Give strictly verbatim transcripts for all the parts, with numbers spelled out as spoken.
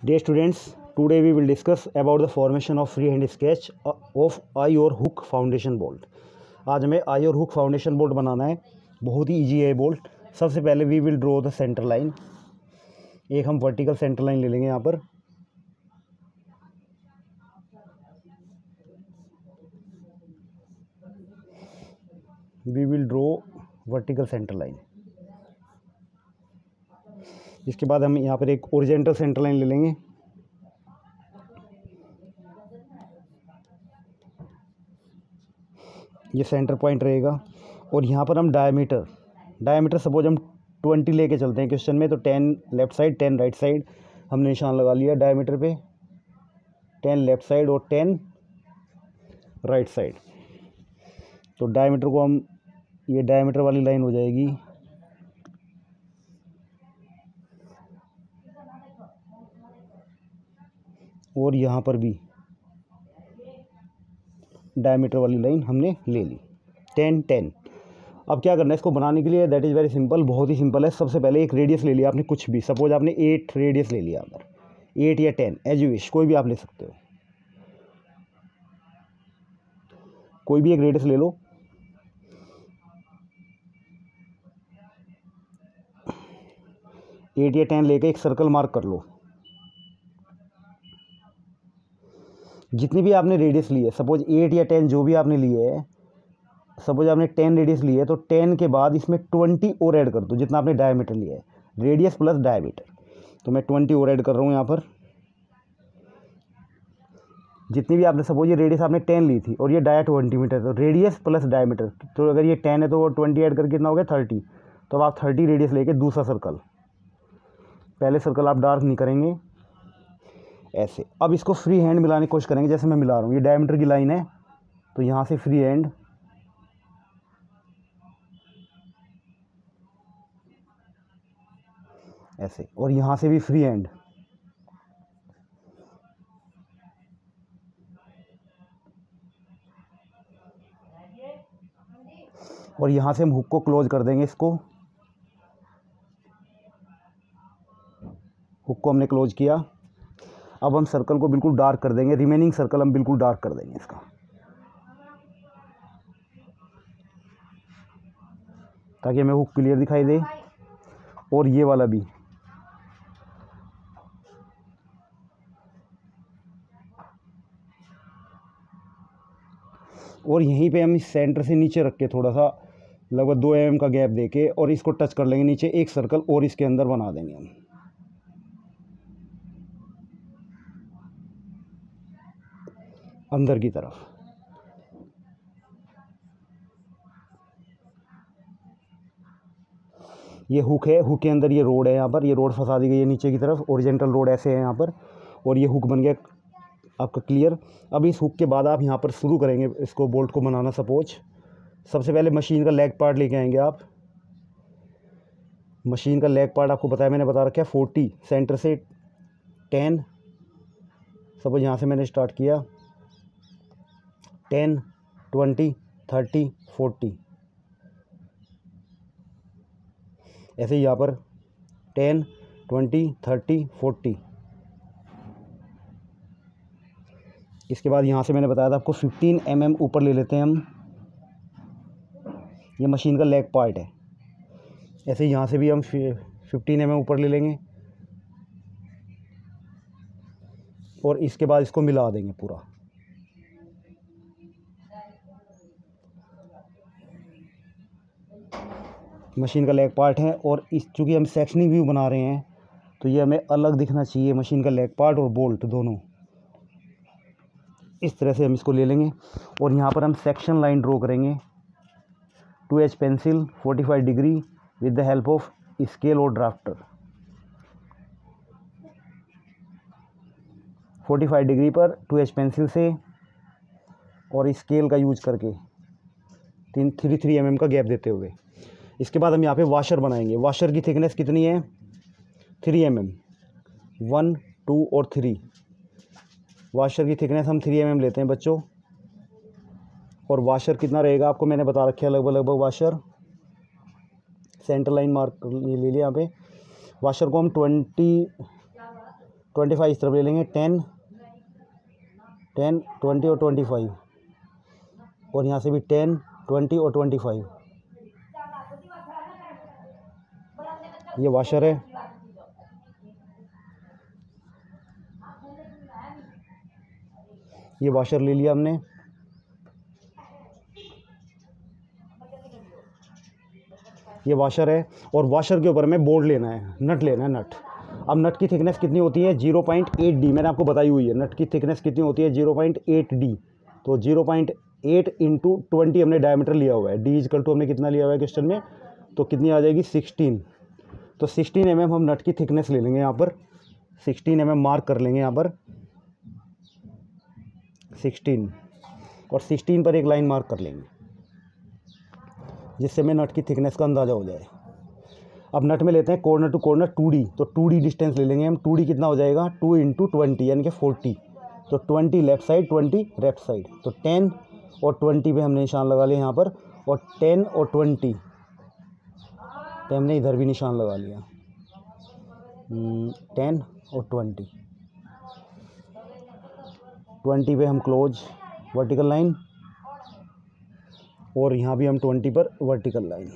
Dear students, today we will discuss about the formation of freehand sketch of eye और hook foundation bolt. आज हमें आई और hook foundation bolt बनाना है। बहुत ही easy है बोल्ट। सबसे पहले we will draw the centre line. एक हम वर्टिकल सेंटर लाइन ले लेंगे यहाँ पर। We will draw vertical centre line. इसके बाद हम यहाँ पर एक ओरिजेंटल सेंटर लाइन ले लेंगे। ये सेंटर पॉइंट रहेगा और यहाँ पर हम डायमीटर डायमीटर सपोज हम ट्वेंटी लेके चलते हैं क्वेश्चन में, तो ten left side ten right side हमने निशान लगा लिया डायमीटर पे। टेन लेफ़्ट साइड और टेन राइट साइड। तो डायमीटर को हम, ये डायमीटर वाली लाइन हो जाएगी। और यहाँ पर भी डायमीटर वाली लाइन हमने ले ली, टेन टेन। अब क्या करना है इसको बनाने के लिए, दैट इज़ वेरी सिंपल, बहुत ही सिंपल है। सबसे पहले एक रेडियस ले लिया आपने, कुछ भी, सपोज आपने एट रेडियस ले लिया अगर, एट या टेन एज यू विश, कोई भी आप ले सकते हो, कोई भी एक रेडियस ले लो। एट या टेन लेके एक सर्कल मार्क कर लो। जितनी भी आपने रेडियस ली है, सपोज एट या टेन जो भी आपने लिए है, सपोज आपने टेन रेडियस ली है, तो टेन के बाद इसमें ट्वेंटी और ऐड कर दो जितना आपने डायमीटर लिया है, रेडियस प्लस डायमीटर। तो मैं ट्वेंटी और ऐड कर रहा हूँ यहाँ पर। जितनी भी आपने, सपोज ये रेडियस आपने टेन ली थी और ये डाया ट्वेंटी मीटर, तो रेडियस प्लस डायमीटर, तो अगर ये टेन है तो वो ट्वेंटी ऐड करके कितना हो गया, थर्टी। तो अब आप थर्टी रेडियस लेके दूसरा सर्कल, पहले सर्कल आप डार्क नहीं करेंगे ऐसे। अब इसको फ्री हैंड मिलाने की कोशिश करेंगे, जैसे मैं मिला रहा हूँ। ये डायमीटर की लाइन है तो यहाँ से फ्री हैंड ऐसे, और यहाँ से भी फ्री हैंड, और यहाँ से हम हुक को क्लोज कर देंगे। इसको, हुक को हमने क्लोज किया। अब हम सर्कल को बिल्कुल डार्क कर देंगे, रिमेनिंग सर्कल हम बिल्कुल डार्क कर देंगे इसका, ताकि हमें हुक क्लियर दिखाई दे। और ये वाला भी, और यहीं पे हम इस सेंटर से नीचे रख के थोड़ा सा लगभग दो एम एम का गैप देके और इसको टच कर लेंगे नीचे, एक सर्कल और इसके अंदर बना देंगे हम। अंदर की तरफ ये हुक है, हुक के अंदर ये रोड है, यहाँ पर ये रोड फंसा दी गई है नीचे की तरफ, ओरिजेंटल रोड ऐसे है यहाँ पर, और ये हुक बन गया आपका क्लियर। अब इस हुक के बाद आप यहाँ पर शुरू करेंगे इसको, बोल्ट को बनाना। सपोज सबसे पहले मशीन का लेग पार्ट लेके आएंगे आप। मशीन का लेग पार्ट आपको बताया, मैंने बता रखा है फोर्टी, सेंटर से टेन। सपोज यहाँ से मैंने स्टार्ट किया, टेन ट्वेंटी थर्टी फोर्टी, ऐसे ही यहाँ पर टेन ट्वेंटी थर्टी फोर्टी। इसके बाद यहाँ से मैंने बताया था आपको फिफ्टीन एम एम ऊपर ले लेते हैं हम, ये मशीन का लेग पार्ट है। ऐसे यहाँ से भी हम फिफ्टीन एम एम ऊपर ले लेंगे और इसके बाद इसको मिला देंगे पूरा। मशीन का लेग पार्ट है, और इस चूँकि हम सेक्शनिंग व्यू बना रहे हैं तो ये हमें अलग दिखना चाहिए, मशीन का लेग पार्ट और बोल्ट दोनों। इस तरह से हम इसको ले लेंगे और यहाँ पर हम सेक्शन लाइन ड्रॉ करेंगे। Two H pencil forty five degree with the help of scale और ड्राफ्टर। फोर्टी फाइव डिग्री पर टू एच पेंसिल से और स्केल का यूज करके तीन थ्री थ्री एम एम का गैप देते हुए। इसके बाद हम यहाँ पे वाशर बनाएंगे। वाशर की थिकनेस कितनी है, three M M, one two और थ्री। वाशर की थिकनेस हम थ्री एम एम लेते हैं बच्चों। और वाशर कितना रहेगा आपको मैंने बता रखा है, लगभग लगभग वाशर सेंटर लाइन मार्क ले लिया यहाँ पे। वाशर को हम ट्वेंटी ट्वेंटी फाइव इस तरफ ले लेंगे, टेन टेन ट्वेंटी और ट्वेंटी फाइव, और यहाँ से भी टेन ट्वेंटी और ट्वेंटी फाइव। ये वाशर है, ये वाशर ले लिया हमने। ये वाशर है और वाशर के ऊपर हमें बोल्ट लेना है, नट लेना है, नट। अब नट की थिकनेस कितनी होती है, ज़ीरो पॉइंट एट डी, मैंने आपको बताई हुई है। नट की थिकनेस कितनी होती है, ज़ीरो पॉइंट एट डी। तो zero point eight into twenty हमने डायमीटर लिया हुआ है। डी इजकल टू हमने कितना लिया हुआ है क्वेश्चन में, तो कितनी आ जाएगी, सिक्सटीन। तो सिक्सटीन एम एम हम नट की थिकनेस ले लेंगे यहाँ पर, सिक्सटीन एम एम मार्क कर लेंगे यहाँ पर, सिक्सटीन, और सिक्सटीन पर एक लाइन मार्क कर लेंगे, जिससे हमें नट की थिकनेस का अंदाज़ा हो जाए। अब नट में लेते हैं corner to corner two D, तो टू डी डिस्टेंस ले लेंगे हम। टू डी कितना हो जाएगा, टू इंटू ट्वेंटी यानी कि फोर्टी। तो twenty left side, twenty right side, तो टेन और ट्वेंटी पे हमने निशान लगा लिया यहाँ पर, और टेन और ट्वेंटी पे हमने इधर भी निशान लगा लिया, टेन और ट्वेंटी। ट्वेंटी पे हम क्लोज वर्टिकल लाइन, और यहाँ भी हम ट्वेंटी पर वर्टिकल लाइन।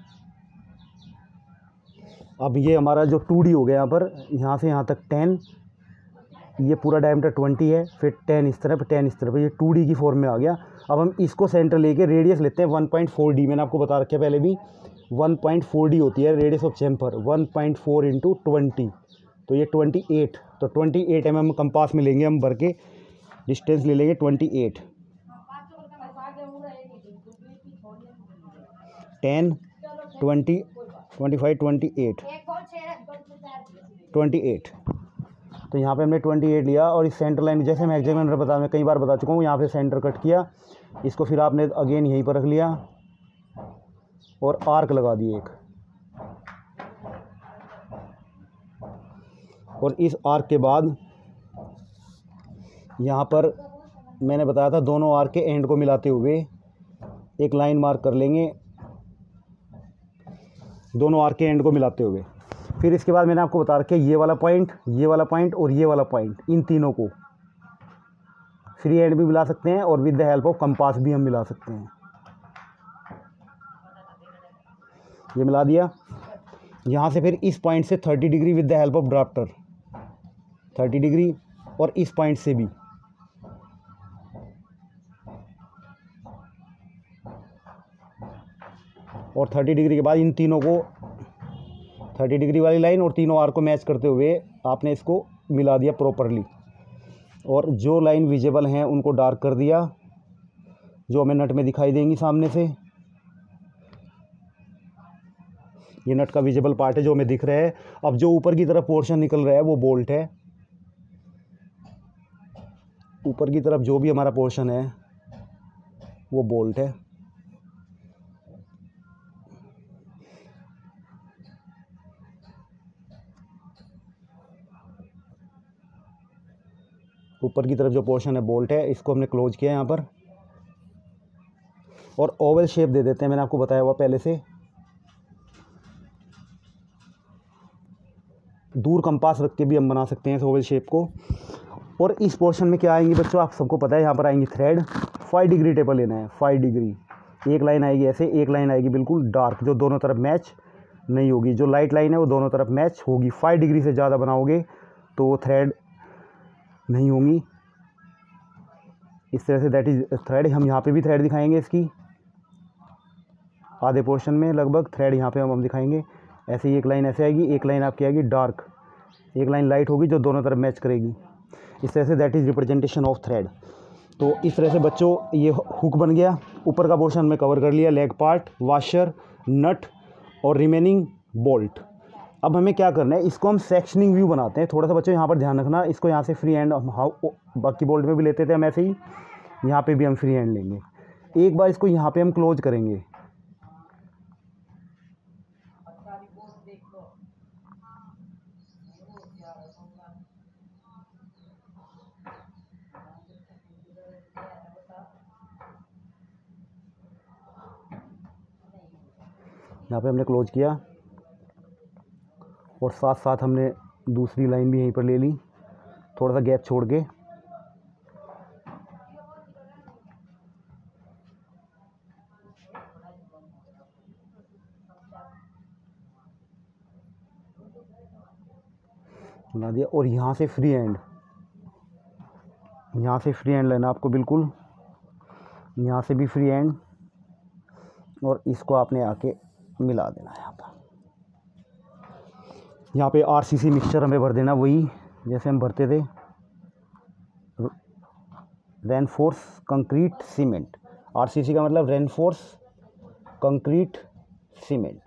अब ये हमारा जो टू डी हो गया यहाँ पर, यहाँ से यहाँ तक टेन, ये पूरा डायमीटर ट्वेंटी है, फिर टेन इस तरफ, टेन इस तरफ, ये टू डी की फॉर्म में आ गया। अब हम इसको सेंटर लेके रेडियस लेते हैं वन पॉइंट फोर डी। मैंने आपको बता रखा है पहले भी, वन पॉइंट फोर डी होती है radius of chamfer, one point four into twenty, तो ये ट्वेंटी एट। तो twenty eight M M compass में लेंगे हम, भर के डिस्टेंस ले लेंगे twenty eight. Ten twenty twenty five twenty eight twenty eight. तो यहाँ पे हमने ट्वेंटी एट लिया, और इस सेंटर लाइन, जैसे मैं एग्जामिनर बता मैं कई बार बता चुका हूँ, यहाँ पे सेंटर कट किया, इसको फिर आपने अगेन यहीं पर रख लिया और आर्क लगा दिए एक, और इस आर्क के बाद यहाँ पर मैंने बताया था दोनों आर्क के एंड को मिलाते हुए एक लाइन मार्क कर लेंगे, दोनों आर्क के एंड को मिलाते हुए। फिर इसके बाद मैंने आपको बता रखा है ये वाला पॉइंट, ये वाला पॉइंट और ये वाला पॉइंट, इन तीनों को फ्री हैंड भी मिला सकते हैं और with the help of compass भी हम मिला सकते हैं। ये मिला दिया। यहाँ से फिर इस पॉइंट से thirty degree with the help of drafter, thirty degree, और इस पॉइंट से भी, और थर्टी डिग्री के बाद इन तीनों को, थर्टी डिग्री वाली लाइन और तीनों आर्क को मैच करते हुए आपने इसको मिला दिया प्रॉपरली, और जो लाइन विजिबल हैं उनको डार्क कर दिया, जो हमें नट में दिखाई देंगी सामने से। ये नट का विजिबल पार्ट है जो हमें दिख रहा है। अब जो ऊपर की तरफ पोर्शन निकल रहा है वो बोल्ट है, ऊपर की तरफ जो भी हमारा पोर्शन है वो बोल्ट है। ऊपर की तरफ जो पोर्शन है बोल्ट है, इसको हमने क्लोज किया यहाँ पर, और ओवल शेप दे देते हैं, मैंने आपको बताया हुआ पहले से। दूर कंपास रख के भी हम बना सकते हैं इस ओवल शेप को। और इस पोर्शन में क्या आएंगी बच्चों, आप सबको पता है, यहाँ पर आएंगी थ्रेड। फाइव डिग्री टेबल लेना है, फाइव डिग्री। एक लाइन आएगी ऐसे, एक लाइन आएगी बिल्कुल डार्क, जो दोनों तरफ मैच नहीं होगी। जो लाइट लाइन है वो दोनों तरफ मैच होगी। फाइव डिग्री से ज़्यादा बनाओगे तो वो थ्रेड नहीं होंगी। इस तरह से दैट इज थ्रेड। हम यहाँ पे भी थ्रेड दिखाएंगे इसकी, आधे पोर्शन में लगभग थ्रेड यहाँ पे हम हम दिखाएंगे। ऐसे ही एक लाइन ऐसे आएगी, एक लाइन आपकी आएगी डार्क, एक लाइन लाइट होगी जो दोनों तरफ मैच करेगी। इस तरह से that is representation of thread. तो इस तरह से बच्चों ये हुक बन गया। ऊपर का पोर्शन में कवर कर लिया, लेग पार्ट, वाशर, नट और रिमेनिंग बोल्ट। अब हमें क्या करना है, इसको हम सेक्शनिंग व्यू बनाते हैं। थोड़ा सा बच्चों यहाँ पर ध्यान रखना, इसको यहाँ से फ्री हैंड, बाकी बोल्ट में भी लेते थे हम ऐसे ही, यहाँ पे भी हम फ्री हैंड लेंगे। एक बार इसको यहाँ पे हम क्लोज करेंगे, यहाँ पे हमने क्लोज किया, और साथ साथ हमने दूसरी लाइन भी यहीं पर ले ली। थोड़ा सा गैप छोड़ के बना दिया। और यहाँ से फ्री हैंड, यहाँ से फ्री हैंड लेना आपको बिल्कुल, यहाँ से भी फ्री हैंड, और इसको आपने आके मिला देना है। यहाँ पर यहाँ पे आरसीसी मिक्सचर हमें भर देना, वही जैसे हम भरते थे, रेनफोर्स कंक्रीट सीमेंट। आरसीसी का मतलब रेनफोर्स कंक्रीट सीमेंट।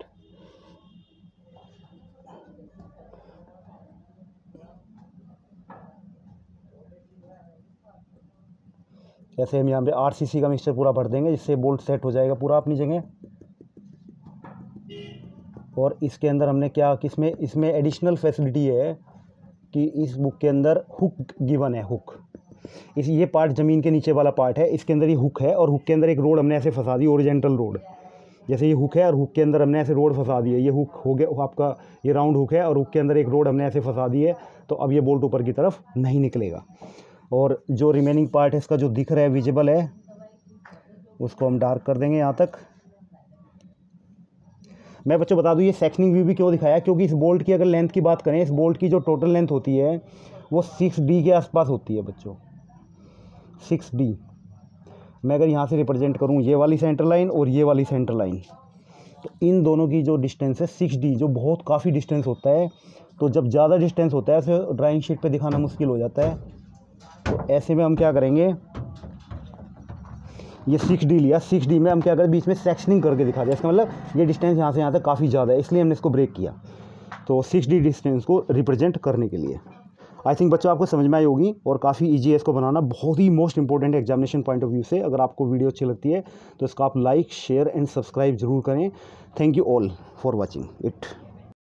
जैसे हम यहाँ पे आरसीसी का मिक्सचर पूरा भर देंगे, जिससे बोल्ट सेट हो जाएगा पूरा अपनी जगह। और इसके अंदर हमने क्या किसमें इसमें एडिशनल फैसिलिटी है कि इस बुक के अंदर हुक गिवन है, हुक। इस ये पार्ट ज़मीन के नीचे वाला पार्ट है, इसके अंदर ये हुक है, और हुक के अंदर एक रोड हमने ऐसे फंसा दी, ओरिजेंटल रोड। जैसे ये हुक है और हुक के अंदर हमने ऐसे रोड फंसा दी है, ये हुक हो गया आपका, ये राउंड हुक है और हुक के अंदर एक रोड हमने ऐसे फंसा दी है, तो अब ये बोल्ट ऊपर की तरफ नहीं निकलेगा। और जो रिमेनिंग पार्ट है इसका जो दिख रहा है, विजिबल है, उसको हम डार्क कर देंगे यहाँ तक। मैं बच्चों बता दूँ ये सेक्शनिंग व्यू भी क्यों दिखाया, क्योंकि इस बोल्ट की अगर लेंथ की बात करें, इस बोल्ट की जो टोटल लेंथ होती है वो सिक्स डी के आसपास होती है बच्चों, सिक्स डी। मैं अगर यहाँ से रिप्रेजेंट करूँ ये वाली सेंटर लाइन और ये वाली सेंटर लाइन, तो इन दोनों की जो डिस्टेंस है सिक्स डी, जो बहुत काफ़ी डिस्टेंस होता है। तो जब ज़्यादा डिस्टेंस होता है उसे ड्राइंग शीट पे दिखाना मुश्किल हो जाता है। तो ऐसे में हम क्या करेंगे, ये सिक्स डी लिया, सिक्स डी में हम क्या करें, बीच में सेक्शनिंग करके दिखा दिया। इसका मतलब ये डिस्टेंस यहाँ से यहाँ तक काफ़ी ज़्यादा है, इसलिए हमने इसको ब्रेक किया, तो सिक्स डी डिस्टेंस को रिप्रेजेंट करने के लिए। आई थिंक बच्चों आपको समझ में आई होगी, और काफ़ी ईजी है इसको बनाना, बहुत ही मोस्ट इंपॉर्टेंट है एग्जामिनेशन पॉइंट ऑफ व्यू से। अगर आपको वीडियो अच्छी लगती है तो इसको आप लाइक शेयर एंड सब्सक्राइब जरूर करें। Thank you all for watching it.